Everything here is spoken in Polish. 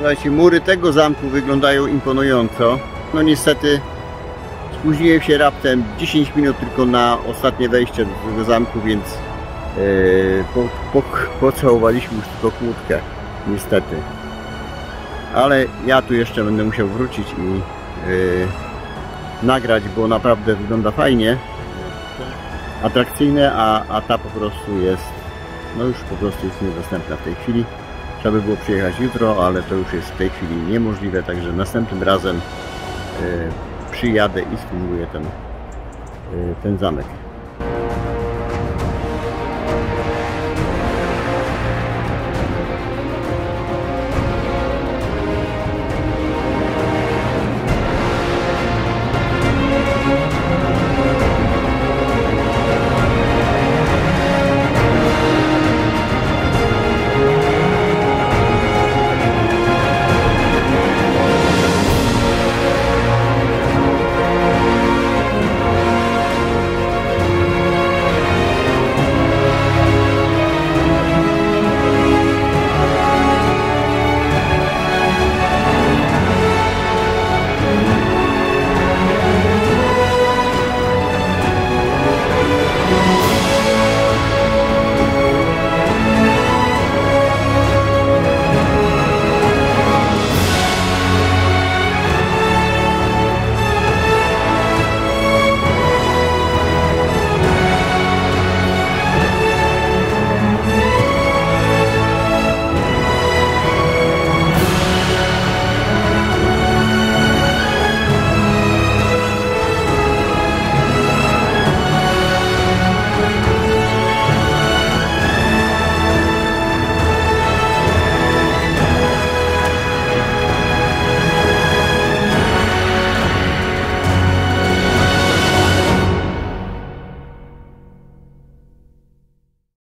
Słuchajcie, mury tego zamku wyglądają imponująco. No niestety spóźniłem się raptem 10 minut tylko na ostatnie wejście do tego zamku, więc pocałowaliśmy już tylko kłódkę, niestety. Ale ja tu jeszcze będę musiał wrócić i nagrać, bo naprawdę wygląda fajnie, atrakcyjne, a ta po prostu jest, no już po prostu jest niedostępna w tej chwili. Trzeba by było przyjechać jutro, ale to już jest w tej chwili niemożliwe, także następnym razem przyjadę i sfilmuję ten zamek.